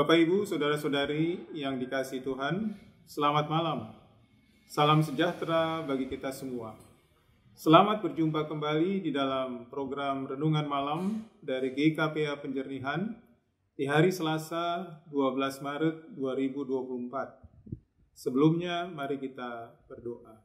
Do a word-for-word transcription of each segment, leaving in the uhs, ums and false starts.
Bapak, Ibu, Saudara-saudari yang dikasihi Tuhan, selamat malam. Salam sejahtera bagi kita semua. Selamat berjumpa kembali di dalam program Renungan Malam dari G K P A Penjernihan di hari Selasa dua belas Maret dua ribu dua puluh empat. Sebelumnya, mari kita berdoa.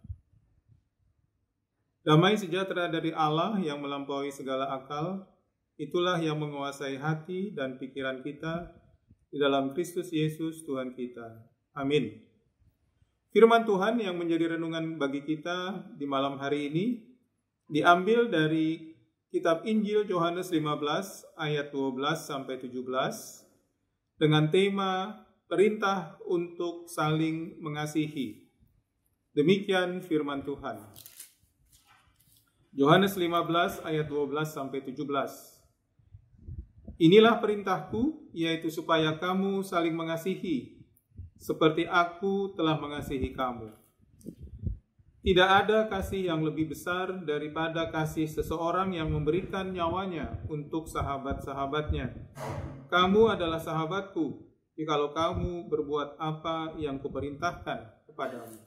Damai sejahtera dari Allah yang melampaui segala akal, itulah yang menguasai hati dan pikiran kita di dalam Kristus Yesus Tuhan kita. Amin. Firman Tuhan yang menjadi renungan bagi kita di malam hari ini diambil dari kitab Injil Yohanes lima belas ayat dua belas sampai tujuh belas dengan tema perintah untuk saling mengasihi. Demikian firman Tuhan. Yohanes lima belas ayat dua belas sampai tujuh belas. Inilah perintahku, yaitu supaya kamu saling mengasihi, seperti aku telah mengasihi kamu. Tidak ada kasih yang lebih besar daripada kasih seseorang yang memberikan nyawanya untuk sahabat-sahabatnya. Kamu adalah sahabatku, jikalau kamu berbuat apa yang kuperintahkan kepadamu.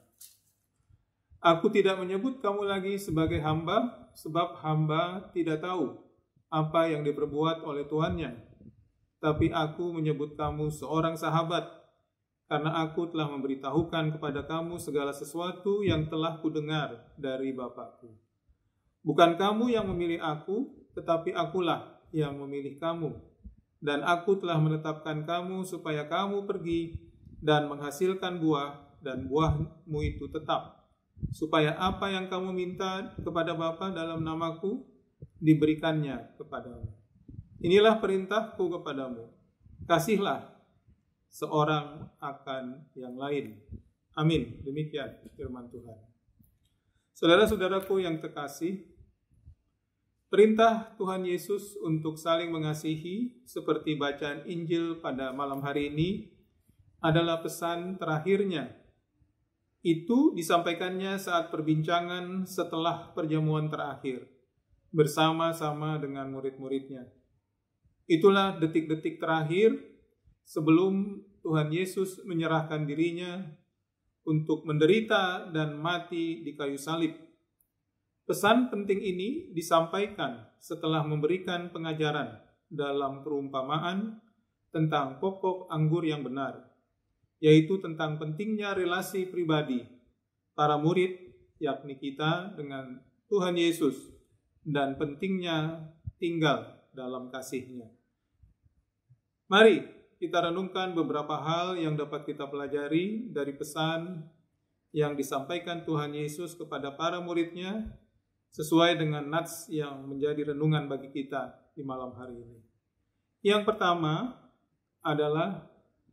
Aku tidak menyebut kamu lagi sebagai hamba, sebab hamba tidak tahu apa yang diperbuat oleh tuannya. Tapi aku menyebut kamu seorang sahabat, karena aku telah memberitahukan kepada kamu segala sesuatu yang telah kudengar dari Bapakku. Bukan kamu yang memilih aku, tetapi akulah yang memilih kamu. Dan aku telah menetapkan kamu supaya kamu pergi dan menghasilkan buah, dan buahmu itu tetap. Supaya apa yang kamu minta kepada Bapa dalam namaku, diberikannya kepadamu. Inilah perintahku kepadamu, kasihlah seorang akan yang lain. Amin. Demikian firman Tuhan. Saudara-saudaraku yang terkasih, perintah Tuhan Yesus untuk saling mengasihi seperti bacaan Injil pada malam hari ini adalah pesan terakhirnya. Itu disampaikannya saat perbincangan setelah perjamuan terakhir bersama-sama dengan murid-muridnya. Itulah detik-detik terakhir sebelum Tuhan Yesus menyerahkan dirinya untuk menderita dan mati di kayu salib. Pesan penting ini disampaikan setelah memberikan pengajaran dalam perumpamaan tentang pokok anggur yang benar, yaitu tentang pentingnya relasi pribadi para murid, yakni kita dengan Tuhan Yesus, dan pentingnya tinggal dalam kasih-Nya. Mari kita renungkan beberapa hal yang dapat kita pelajari dari pesan yang disampaikan Tuhan Yesus kepada para murid-Nya sesuai dengan nats yang menjadi renungan bagi kita di malam hari ini. Yang pertama adalah,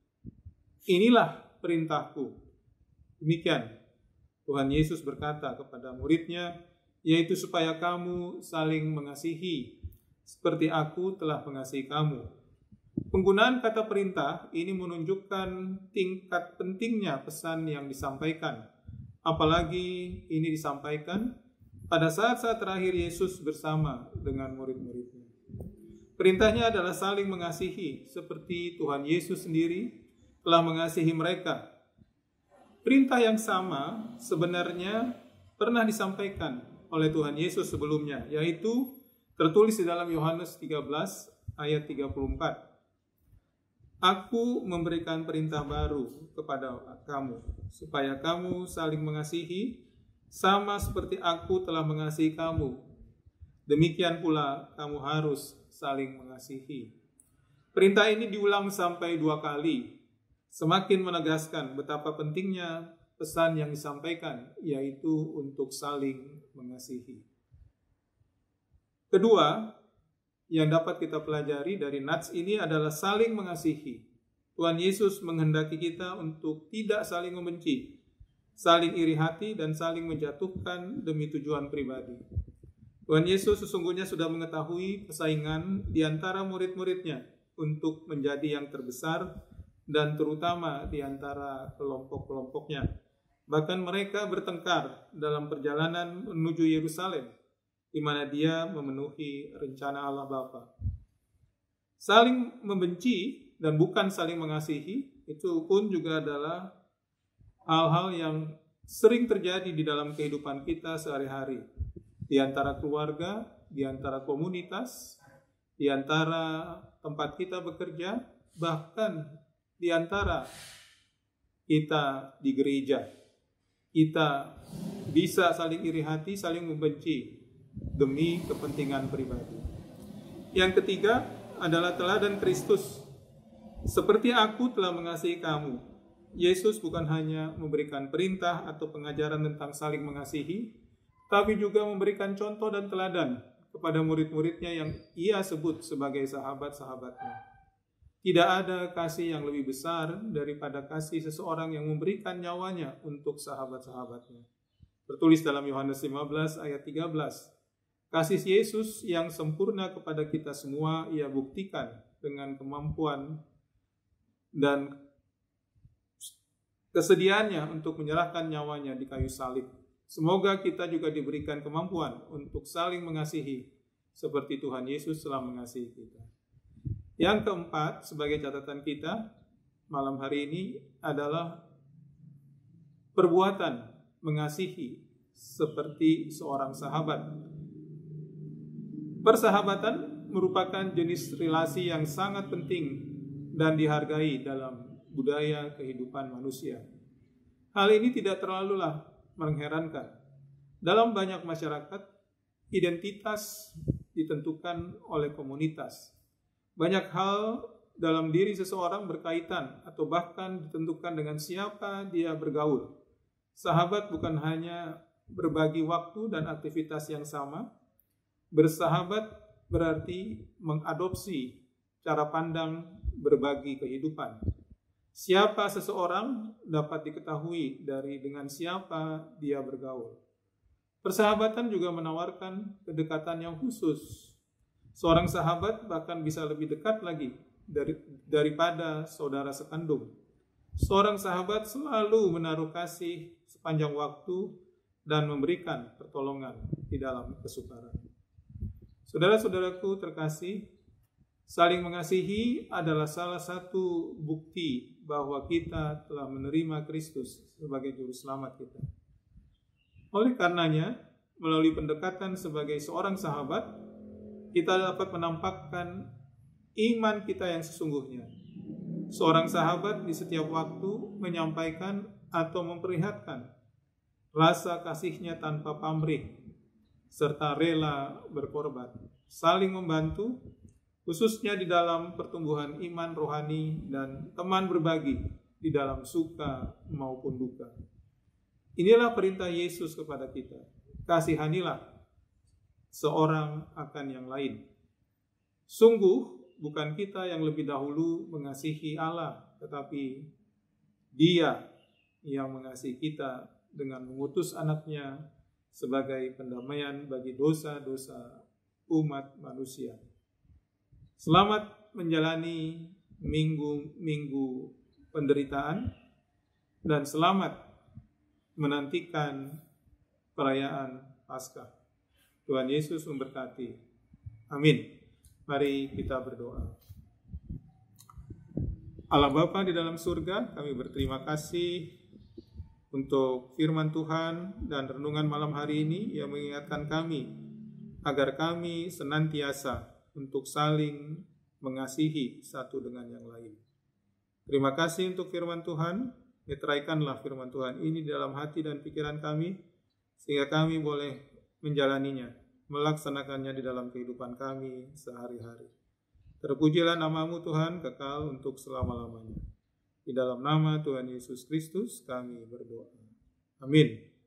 inilah perintahku. Demikian Tuhan Yesus berkata kepada murid-Nya, yaitu supaya kamu saling mengasihi, seperti aku telah mengasihi kamu. Penggunaan kata perintah ini menunjukkan tingkat pentingnya pesan yang disampaikan. Apalagi ini disampaikan pada saat-saat terakhir Yesus bersama dengan murid-muridnya. Perintahnya adalah saling mengasihi, seperti Tuhan Yesus sendiri telah mengasihi mereka. Perintah yang sama sebenarnya pernah disampaikan oleh Tuhan Yesus sebelumnya, yaitu tertulis di dalam Yohanes tiga belas ayat tiga puluh empat. Aku memberikan perintah baru kepada kamu, supaya kamu saling mengasihi, sama seperti aku telah mengasihi kamu. Demikian pula kamu harus saling mengasihi. Perintah ini diulang sampai dua kali, semakin menegaskan betapa pentingnya pesan yang disampaikan, yaitu untuk saling mengasihi. Kedua, yang dapat kita pelajari dari nats ini adalah saling mengasihi. Tuhan Yesus menghendaki kita untuk tidak saling membenci, saling iri hati, dan saling menjatuhkan demi tujuan pribadi. Tuhan Yesus sesungguhnya sudah mengetahui persaingan di antara murid-muridnya untuk menjadi yang terbesar dan terutama di antara kelompok-kelompoknya. Bahkan mereka bertengkar dalam perjalanan menuju Yerusalem, di mana dia memenuhi rencana Allah Bapa. Saling membenci dan bukan saling mengasihi, itu pun juga adalah hal-hal yang sering terjadi di dalam kehidupan kita sehari-hari. Di antara keluarga, di antara komunitas, di antara tempat kita bekerja, bahkan di antara kita di gereja. Kita bisa saling iri hati, saling membenci demi kepentingan pribadi. Yang ketiga adalah teladan Kristus. Seperti aku telah mengasihi kamu. Yesus bukan hanya memberikan perintah atau pengajaran tentang saling mengasihi, tapi juga memberikan contoh dan teladan kepada murid-muridnya yang ia sebut sebagai sahabat-sahabatnya. Tidak ada kasih yang lebih besar daripada kasih seseorang yang memberikan nyawanya untuk sahabat-sahabatnya. Tertulis dalam Yohanes lima belas ayat tiga belas. Kasih Yesus yang sempurna kepada kita semua ia buktikan dengan kemampuan dan kesediaannya untuk menyerahkan nyawanya di kayu salib. Semoga kita juga diberikan kemampuan untuk saling mengasihi seperti Tuhan Yesus telah mengasihi kita. Yang keempat, sebagai catatan kita malam hari ini adalah perbuatan mengasihi seperti seorang sahabat. Persahabatan merupakan jenis relasi yang sangat penting dan dihargai dalam budaya kehidupan manusia. Hal ini tidak terlalulah mengherankan. Dalam banyak masyarakat, identitas ditentukan oleh komunitas. Banyak hal dalam diri seseorang berkaitan atau bahkan ditentukan dengan siapa dia bergaul. Sahabat bukan hanya berbagi waktu dan aktivitas yang sama. Bersahabat berarti mengadopsi cara pandang berbagi kehidupan. Siapa seseorang dapat diketahui dari dengan siapa dia bergaul. Persahabatan juga menawarkan kedekatan yang khusus. Seorang sahabat bahkan bisa lebih dekat lagi dari, daripada saudara sekandung. Seorang sahabat selalu menaruh kasih sepanjang waktu dan memberikan pertolongan di dalam kesukaran. Saudara-saudaraku terkasih, saling mengasihi adalah salah satu bukti bahwa kita telah menerima Kristus sebagai juru selamat kita. Oleh karenanya, melalui pendekatan sebagai seorang sahabat, kita dapat menampakkan iman kita yang sesungguhnya. Seorang sahabat di setiap waktu menyampaikan atau memperlihatkan rasa kasihnya tanpa pamrih, serta rela berkorban, saling membantu, khususnya di dalam pertumbuhan iman rohani dan teman berbagi di dalam suka maupun duka. Inilah perintah Yesus kepada kita. Kasihanilah seorang akan yang lain. Sungguh bukan kita yang lebih dahulu mengasihi Allah, tetapi Dia yang mengasihi kita dengan mengutus anaknya sebagai pendamaian bagi dosa-dosa umat manusia. Selamat menjalani minggu-minggu penderitaan dan selamat menantikan perayaan Paskah. Tuhan Yesus memberkati. Amin. Mari kita berdoa. Allah Bapa di dalam surga, kami berterima kasih untuk firman Tuhan dan renungan malam hari ini yang mengingatkan kami agar kami senantiasa untuk saling mengasihi satu dengan yang lain. Terima kasih untuk firman Tuhan. Meteraikanlah firman Tuhan ini dalam hati dan pikiran kami, sehingga kami boleh menjalaninya, melaksanakannya di dalam kehidupan kami sehari-hari. Terpujilah nama-Mu Tuhan, kekal untuk selama-lamanya. Di dalam nama Tuhan Yesus Kristus kami berdoa. Amin.